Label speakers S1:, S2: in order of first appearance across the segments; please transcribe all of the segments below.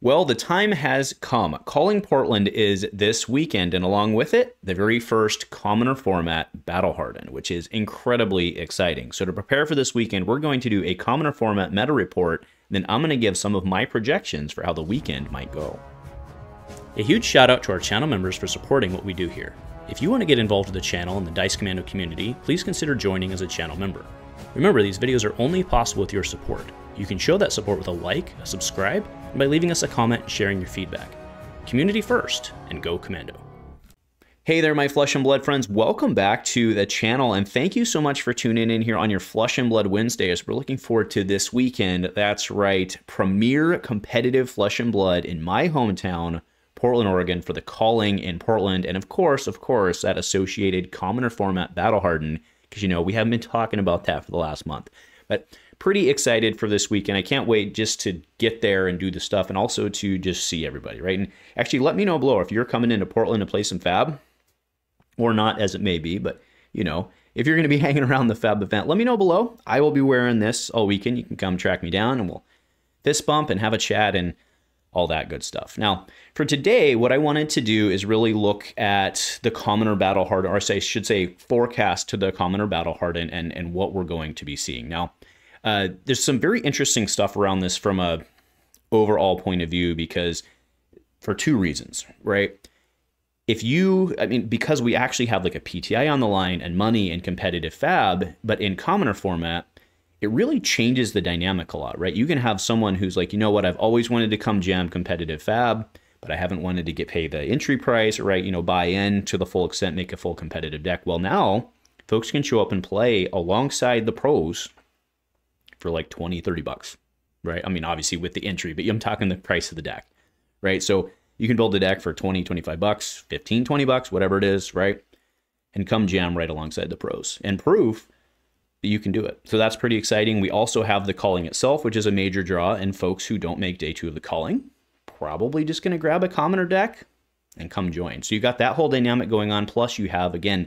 S1: Well, the time has come. Calling Portland is this weekend, and along with it, the very first Commoner format Battle Hardened, which is incredibly exciting. So to prepare for this weekend, we're going to do a Commoner format meta report, then I'm going to give some of my projections for how the weekend might go.
S2: A huge shout out to our channel members for supporting what we do here. If you want to get involved with the channel and the Dice Commando community, please consider joining as a channel member. Remember, these videos are only possible with your support. You can show that support with a like, a subscribe, and by leaving us a comment and sharing your feedback. Community first, and go Commando.
S1: Hey there, my Flesh and Blood friends. Welcome back to the channel, and thank you so much for tuning in here on your Flesh and Blood Wednesday as we're looking forward to this weekend. That's right, premier competitive Flesh and Blood in my hometown, Portland, Oregon, for the Calling in Portland, and of course, that associated Commoner format Battle Hardened, because you know, we haven't been talking about that for the last month. But pretty excited for this weekend. I can't wait just to get there and do the stuff, and also to just see everybody, right? And actually, let me know below if you're coming into Portland to play some Fab, or not, as it may be, but you know, if you're going to be hanging around the Fab event, let me know below. I will be wearing this all weekend. You can come track me down, and we'll fist bump and have a chat and all that good stuff. Now, for today, what I wanted to do is really look at the Commoner Battle Hardened, or I should say forecast to the Commoner Battle Hardened and what we're going to be seeing. Now, there's some very interesting stuff around this from a overall point of view, because for two reasons, right? Because we actually have like a PTI on the line and money and competitive Fab, but in Commoner format, it really changes the dynamic a lot, right? You can have someone who's like, you know what, I've always wanted to come jam competitive Fab, but I haven't wanted to get paid the entry price, right? You know, buy in to the full extent, make a full competitive deck. Well, now folks can show up and play alongside the pros for like 20, 30 bucks, right? I mean, obviously with the entry, but I'm talking the price of the deck, right? So you can build a deck for 20, 25 bucks, 15, 20 bucks, whatever it is, right? And come jam right alongside the pros and prove that you can do it. So that's pretty exciting. We also have the Calling itself, which is a major draw, and folks who don't make day two of the Calling, probably just going to grab a Commoner deck and come join. So you got that whole dynamic going on. Plus you have, again,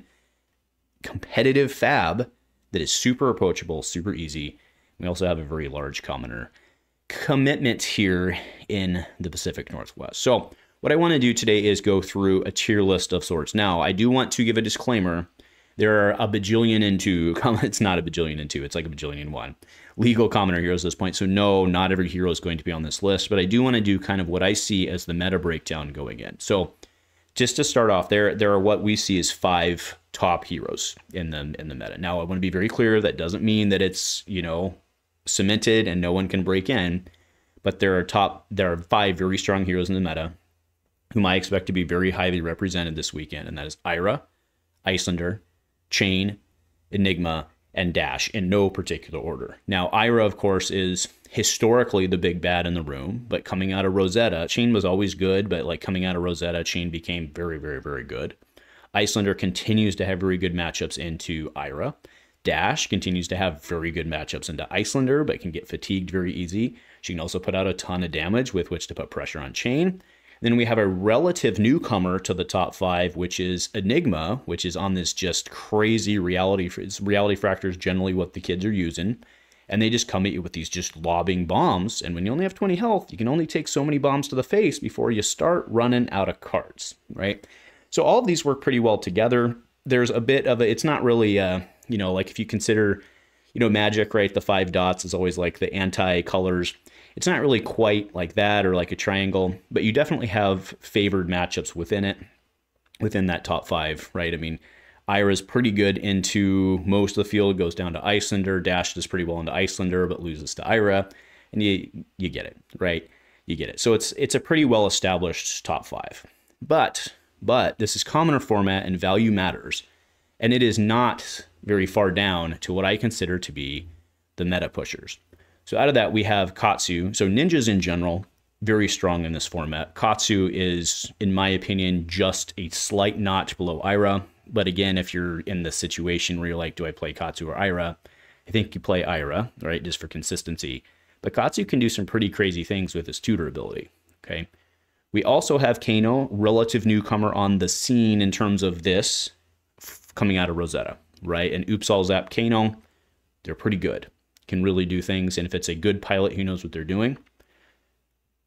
S1: competitive Fab that is super approachable, super easy. We also have a very large Commoner commitment here in the Pacific Northwest. So what I want to do today is go through a tier list of sorts. Now, I do want to give a disclaimer. There are a bajillion and two, it's not a bajillion and two, it's like a bajillion and one legal Commoner heroes at this point. So no, not every hero is going to be on this list, but I do want to do kind of what I see as the meta breakdown going in. So just to start off, there are what we see as 5 top heroes in the meta. Now, I want to be very clear, that doesn't mean that it's, you know, cemented and no one can break in, but there are 5 very strong heroes in the meta whom I expect to be very highly represented this weekend, and that is Aria, Iyslander, Chane, Enigma, and Dash, in no particular order. Now, Aria, of course, is historically the big bad in the room, but coming out of Rosetta, Chane was always good, but like coming out of Rosetta, Chane became very, very, very good. Iyslander continues to have very good matchups into Aria. Dash continues to have very good matchups into Iyslander, but can get fatigued very easy. She can also put out a ton of damage with which to put pressure on Chane. Then we have a relative newcomer to the top 5, which is Enigma, which is on this just crazy reality. Reality Fractor is generally what the kids are using, and they just come at you with these just lobbing bombs. And when you only have 20 health, you can only take so many bombs to the face before you start running out of cards, right? So all of these work pretty well together. There's a bit of it's not really, you know, like if you consider, you know, Magic, right? The 5 dots is always like the anti-colors. It's not really quite like that or like a triangle, but you definitely have favored matchups within it, within that top 5, right? I mean, Aria's pretty good into most of the field, goes down to Iyslander. Dash does pretty well into Iyslander, but loses to Aria, and you get it, right? You get it. So it's a pretty well-established top 5. But this is Commoner format, and value matters, and it is not very far down to what I consider to be the meta pushers. So out of that, we have Katsu. So ninjas in general, very strong in this format. Katsu is, in my opinion, just a slight notch below Aria. But again, if you're in the situation where you're like, do I play Katsu or Aria? I think you play Aria, right, just for consistency. But Katsu can do some pretty crazy things with his tutor ability, okay? We also have Kano, relative newcomer on the scene in terms of this, coming out of Rosetta, right? And Upsal Zap Kano, they're pretty good. Can really do things, and if it's a good pilot who knows what they're doing.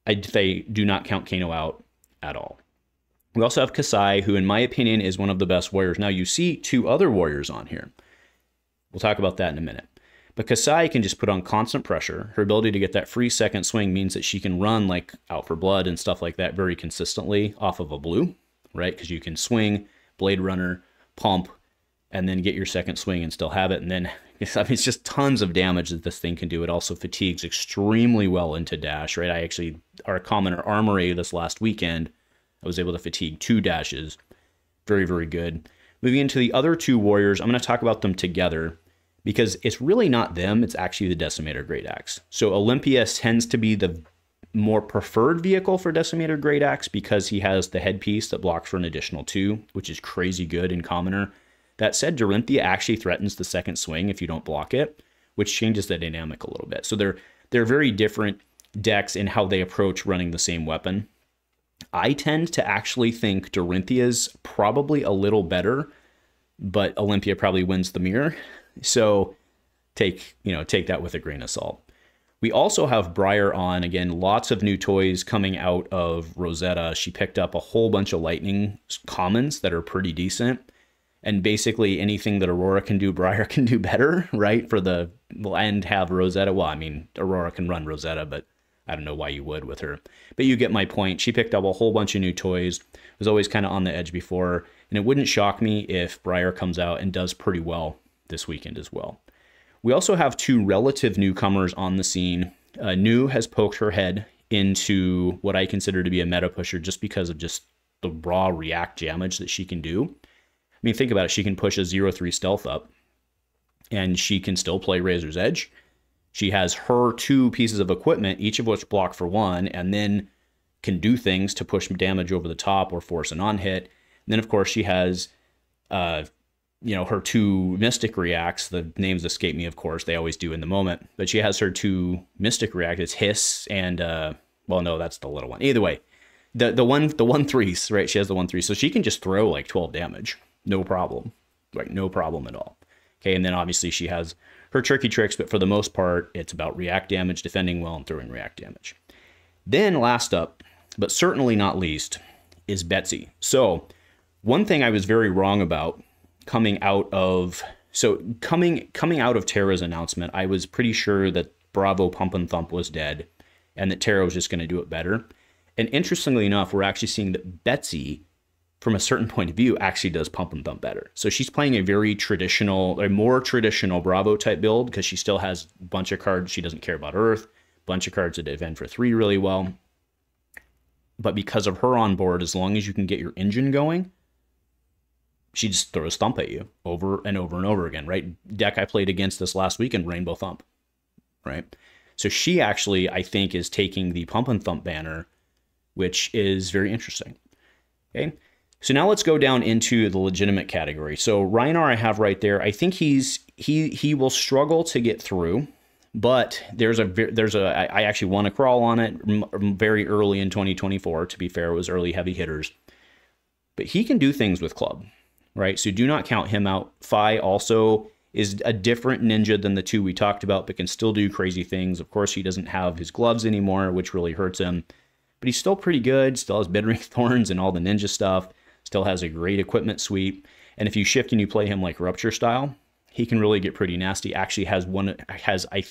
S1: They do not count Kano out at all. We also have Kassai, who in my opinion is one of the best warriors. Now you see 2 other warriors on here. We'll talk about that in a minute. But Kassai can just put on constant pressure. Her ability to get that free second swing means that she can run like Out for Blood and stuff like that very consistently off of a blue, right? Because you can swing, Blade Runner, pump, and then get your second swing and still have it. And then, I mean, it's just tons of damage that this thing can do. It also fatigues extremely well into dash, right? Our commoner Armory this last weekend, I was able to fatigue 2 dashes. Very, very good. Moving into the other 2 warriors, I'm going to talk about them together because it's really not them. It's actually the Decimator Great Axe. So Olympia tends to be the more preferred vehicle for Decimator Great Axe because he has the headpiece that blocks for an additional 2, which is crazy good in commoner. That said, Dorinthea actually threatens the second swing if you don't block it, which changes the dynamic a little bit. So they're very different decks in how they approach running the same weapon. I tend to actually think Dorinthea's probably a little better, but Olympia probably wins the mirror. So take that with a grain of salt. We also have Briar on. Again, lots of new toys coming out of Rosetta. She picked up a whole bunch of lightning commons that are pretty decent. And basically anything that Aurora can do, Briar can do better, right? And have Rosetta. Well, I mean, Aurora can run Rosetta, but I don't know why you would with her. But you get my point. She picked up a whole bunch of new toys. Was always kind of on the edge before. And it wouldn't shock me if Briar comes out and does pretty well this weekend as well. We also have 2 relative newcomers on the scene. New has poked her head into what I consider to be a meta pusher just because of just the raw react damage that she can do. I mean, think about it. She can push a 0-3 stealth up, and she can still play Razor's Edge. She has her 2 pieces of equipment, each of which block for 1, and then can do things to push damage over the top or force an on-hit. And then, of course, she has her 2 Mystic reacts. The names escape me, of course. They always do in the moment. But she has her 2 Mystic reacts. It's Hiss and, well, no, that's the little one. Either way, the 1-3s, right? She has the 1-3. So she can just throw like 12 damage. No problem. Like, no problem at all. Okay, and then obviously she has her tricky tricks, but for the most part, it's about react damage, defending well, and throwing react damage. Then last up, but certainly not least, is Betsy. So one thing I was very wrong about coming out of Terra's announcement, I was pretty sure that Bravo Pump and Thump was dead and that Terra was just going to do it better. And interestingly enough, we're actually seeing that Betsy, from a certain point of view, actually does Pump and Thump better. So she's playing a more traditional Bravo type build because she still has a bunch of cards. She doesn't care about Earth, bunch of cards that defend for 3 really well. But because of her on board, as long as you can get your engine going, she just throws Thump at you over and over and over again, right? Deck I played against this last week in Rainbow Thump, right? So she actually, I think, is taking the Pump and Thump banner, which is very interesting. Okay. So now let's go down into the legitimate category. So Rhinar I have right there. I think he will struggle to get through, but I actually won a crawl on it very early in 2024. To be fair, it was early heavy hitters, but he can do things with club, right? So do not count him out. Fi also is a different ninja than the 2 we talked about, but can still do crazy things. Of course, he doesn't have his gloves anymore, which really hurts him, but he's still pretty good. Still has Bedring Thorns and all the ninja stuff. Still has a great equipment suite. And if you shift and you play him like Rupture style, he can really get pretty nasty. Actually I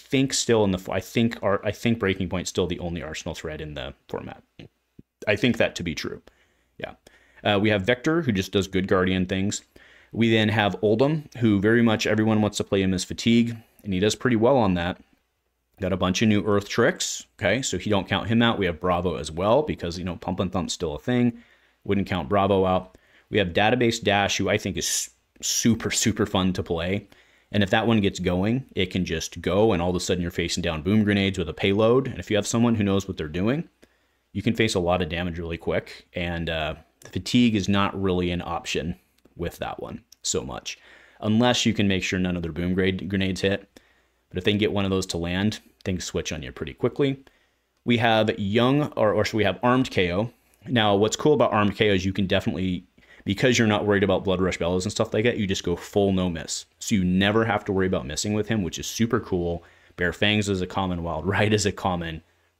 S1: think Breaking Point's still the only Arsenal thread in the format. I think that to be true. Yeah. We have Vector, who just does good Guardian things. We then have Oldhim, who very much everyone wants to play him as Fatigue, and he does pretty well on that. Got a bunch of new Earth tricks. Okay, so you don't count him out. We have Bravo as well, because, Pump and Thump's still a thing. Wouldn't count Bravo out. We have Database Dash, who I think is super, super fun to play. And if that one gets going, it can just go, and all of a sudden you're facing down boom grenades with a payload. And if you have someone who knows what they're doing, you can face a lot of damage really quick. And fatigue is not really an option with that one so much, unless you can make sure none of their boom grenades hit. But if they can get one of those to land, things switch on you pretty quickly. We have we have Armed Kayo. Now, what's cool about Armed Kayo is you can definitely, because you're not worried about Blood Rush Bellows and stuff like that, you just go full no miss. So you never have to worry about missing with him, which is super cool. Bare Fangs is a common, Wild Ride is a common, right?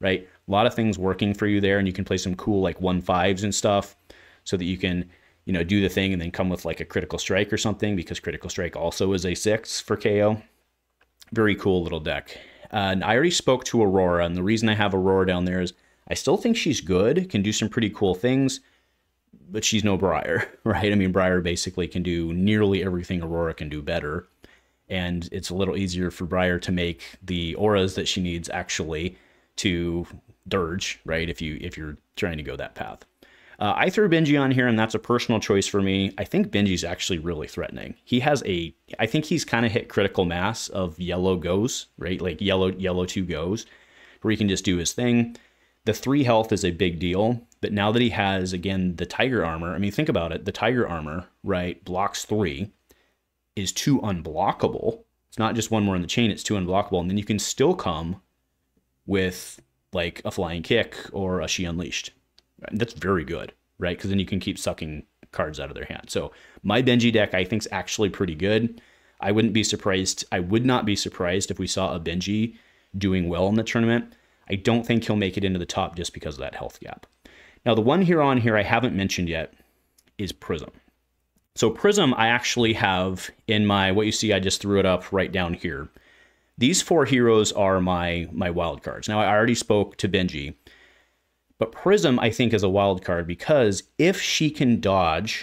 S1: A lot of things working for you there, and you can play some cool like 1/5s and stuff so that you can, you know, do the thing and then come with like a critical strike or something, because critical strike also is a 6 for KO. Very cool little deck. And I already spoke to Aurora, and the reason I have Aurora down there is I still think she's good, can do some pretty cool things, but she's no Briar, right? I mean, Briar basically can do nearly everything Aurora can do better, and it's a little easier for Briar to make the auras that she needs actually to dirge, right? If you're trying to go that path. I threw Benji on here, and that's a personal choice for me. I think Benji's actually really threatening. I think he's kind of hit critical mass of yellow goes, right? Like yellow 2 goes, where he can just do his thing. The 3 health is a big deal, but now that he has, again, the tiger armor, I mean, think about it. The tiger armor, right, blocks 3, is 2 unblockable. It's not just 1 more in the chain, it's 2 unblockable, and then you can still come with like a flying kick or a She Unleashed. That's very good, right? Because then you can keep sucking cards out of their hand. So my Benji deck, I think, is actually pretty good. I would not be surprised if we saw a Benji doing well in the tournament. I don't think he'll make it into the top just because of that health gap. Now, the one here I haven't mentioned yet is Prism. So Prism, I actually have in my, what you see, I just threw it up right down here. These 4 heroes are my wild cards. Now, I already spoke to Benji, but Prism, I think, is a wild card because if she can dodge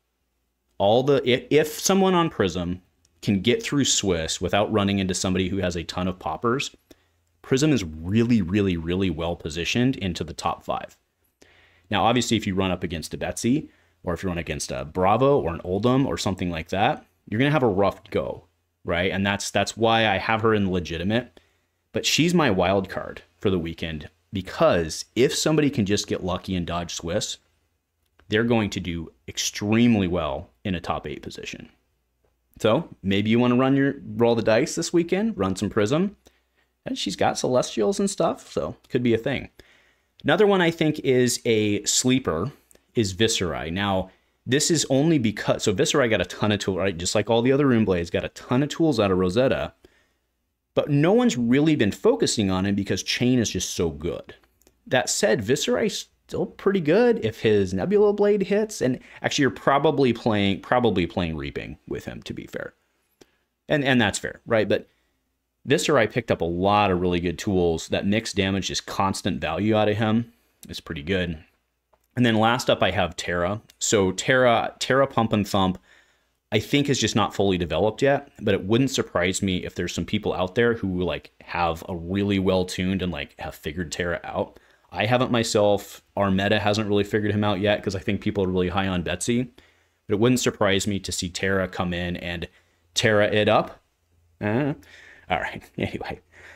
S1: if someone on Prism can get through Swiss without running into somebody who has a ton of poppers, Prism is really, really, really well positioned into the top 5. Now, obviously, if you run up against a Betsy, or if you run against a Bravo or an Oldhim or something like that, you're going to have a rough go, right? And that's why I have her in legitimate. But she's my wild card for the weekend, because if somebody can just get lucky and dodge Swiss, they're going to do extremely well in a top 8 position. So maybe you want to roll the dice this weekend, run some Prism. And she's got Celestials and stuff, so could be a thing. Another one I think is a sleeper is Viserai. Now, this is only because, so Viserai got a ton of tools, right? Just like all the other Runeblades, got a ton of tools out of Rosetta. But no one's really been focusing on him because Chane is just so good. That said, Viserai's still pretty good if his Nebula Blade hits. And actually, you're probably playing Reaping with him, to be fair. And that's fair, right? But Viserai picked up a lot of really good tools that mix damage, just constant value out of him. It's pretty good. And then last up, I have Terra. So Terra Pump and Thump, I think is just not fully developed yet, but it wouldn't surprise me if there's some people out there who like have a really well-tuned and like have figured Terra out. I haven't myself. Our meta hasn't really figured him out yet because I think people are really high on Betsy. But it wouldn't surprise me to see Terra come in and Terra it up. All right. Anyway.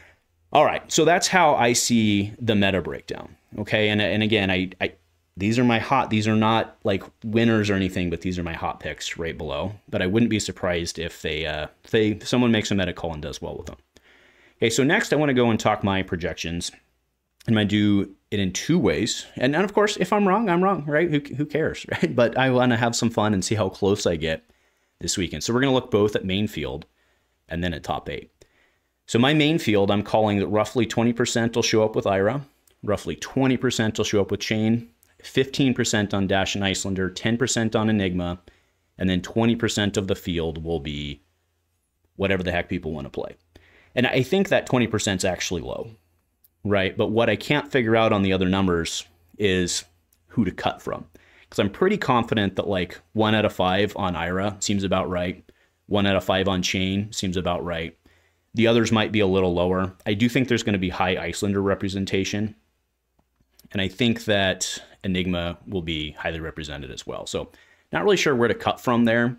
S1: All right. So that's how I see the meta breakdown. Okay. And again, these are these are not like winners or anything, but these are my hot picks right below. But I wouldn't be surprised if someone makes a meta call and does well with them. Okay, so next I want to go and talk my projections. And I do it in 2 ways. And of course, if I'm wrong, I'm wrong, right? Who cares, right? But I want to have some fun and see how close I get this weekend. So we're going to look both at main field and then at top 8. So my main field, I'm calling that roughly 20% will show up with Ira. Roughly 20% will show up with Chane. 15% on Dash and Icelander, 10% on Enigma, and then 20% of the field will be whatever the heck people want to play. And I think that 20% is actually low, right? But what I can't figure out on the other numbers is who to cut from. Because I'm pretty confident that like 1 out of 5 on Ira seems about right. 1 out of 5 on Chane seems about right. The others might be a little lower. I do think there's going to be high Icelander representation. And I think that Enigma will be highly represented as well. So not really sure where to cut from there,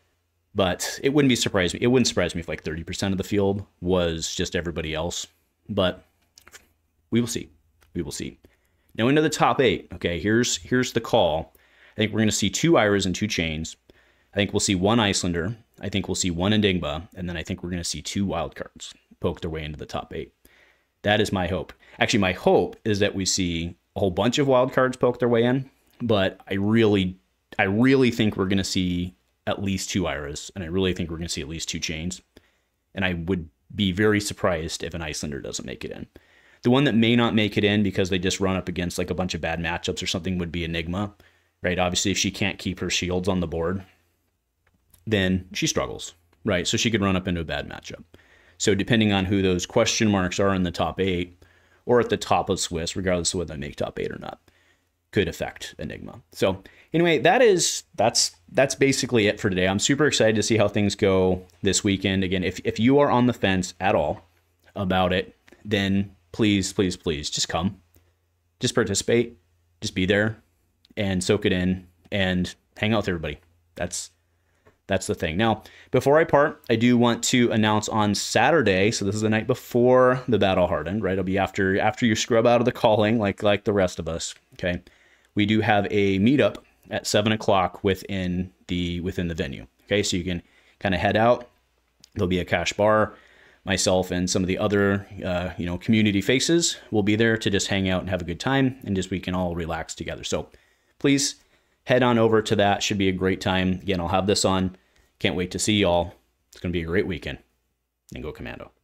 S1: but it wouldn't surprise me if like 30% of the field was just everybody else, but we will see. We will see. Now into the top 8. Okay, here's the call. I think we're going to see 2 Iras and 2 Chanes. I think we'll see 1 Icelander. I think we'll see 1 Enigma, and then I think we're going to see 2 wildcards poke their way into the top 8. That is my hope. Actually, my hope is that we see a whole bunch of wild cards poke their way in, but I really think we're going to see at least 2 Iras, and I really think we're going to see at least 2 Chanes, and I would be very surprised if an Icelander doesn't make it in. The one that may not make it in because they just run up against like a bunch of bad matchups or something would be Enigma, right? Obviously, if she can't keep her shields on the board, then she struggles, right? So she could run up into a bad matchup. So depending on who those question marks are in the top 8 or at the top of Swiss, regardless of whether they make top 8 or not, could affect Enigma. So anyway, that's basically it for today. I'm super excited to see how things go this weekend. Again, if you are on the fence at all about it, then please, please, please just come. Just participate. Just be there and soak it in and hang out with everybody. That's the thing. Now, before I part, I do want to announce on Saturday, so this is the night before the Battle Hardened, right? It'll be after you scrub out of the calling, like the rest of us, okay? We do have a meetup at 7 o'clock within the venue, okay? So you can kind of head out. There'll be a cash bar. Myself and some of the other, community faces will be there to just hang out and have a good time, and just we can all relax together. So please head on over to that. Should be a great time. Again, I'll have this on. Can't wait to see y'all. It's going to be a great weekend. And go Commando.